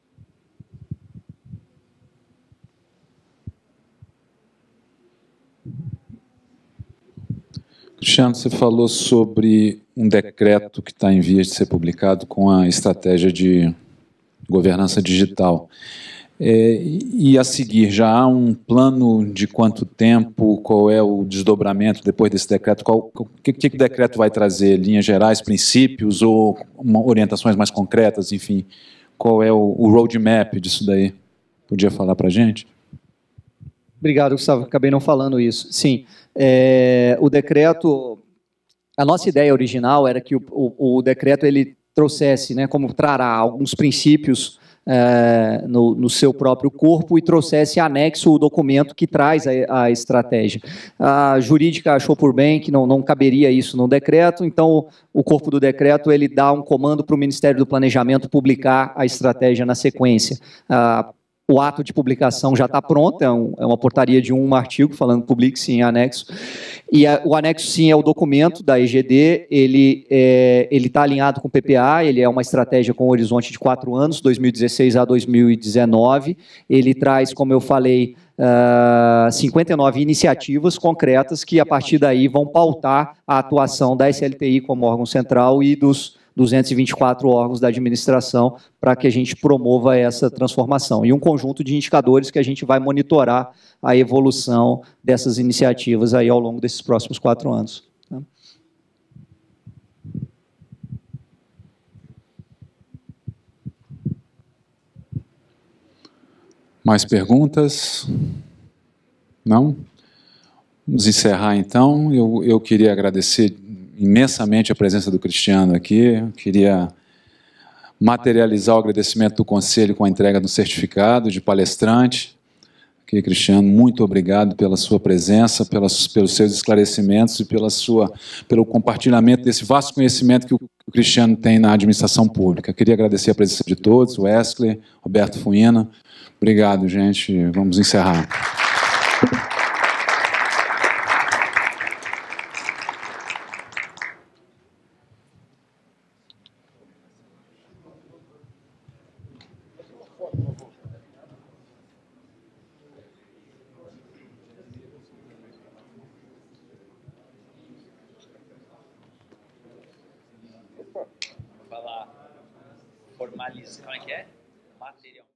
Cristiano, você falou sobre um decreto que está em vias de ser publicado com a estratégia de governança digital. E a seguir, já há um plano de quanto tempo, qual é o desdobramento depois desse decreto? O que o decreto vai trazer? Linhas gerais, princípios ou orientações mais concretas? Enfim, qual é o roadmap disso daí? Podia falar para a gente? Obrigado, Gustavo. Acabei não falando isso. Sim, o decreto... A nossa ideia original era que o decreto ele trouxesse, né, como trará alguns princípios no seu próprio corpo e trouxesse anexo o documento que traz a estratégia. A jurídica achou por bem que não caberia isso no decreto, então o corpo do decreto ele dá um comando para o Ministério do Planejamento publicar a estratégia na sequência. o ato de publicação já está pronto, é uma portaria de um artigo falando publique-se em anexo. E o anexo, sim, é o documento da EGD, ele está alinhado com o PPA, ele é uma estratégia com horizonte de 4 anos, 2016 a 2019. Ele traz, como eu falei, 59 iniciativas concretas que, a partir daí, vão pautar a atuação da SLTI como órgão central e dos 224 órgãos da administração para que a gente promova essa transformação. E um conjunto de indicadores que a gente vai monitorar a evolução dessas iniciativas aí ao longo desses próximos 4 anos. Mais perguntas? Não? Vamos encerrar, então. Eu queria agradecer imensamente a presença do Cristiano aqui. Eu queria materializar o agradecimento do Conselho com a entrega do certificado de palestrante. Aqui, Cristiano, muito obrigado pela sua presença, pelos seus esclarecimentos e pelo compartilhamento desse vasto conhecimento que o Cristiano tem na administração pública. Queria agradecer a presença de todos, o Wesley, Roberto Fuina. Obrigado, gente. Vamos encerrar. Falar, formalizar, como é que é? Material.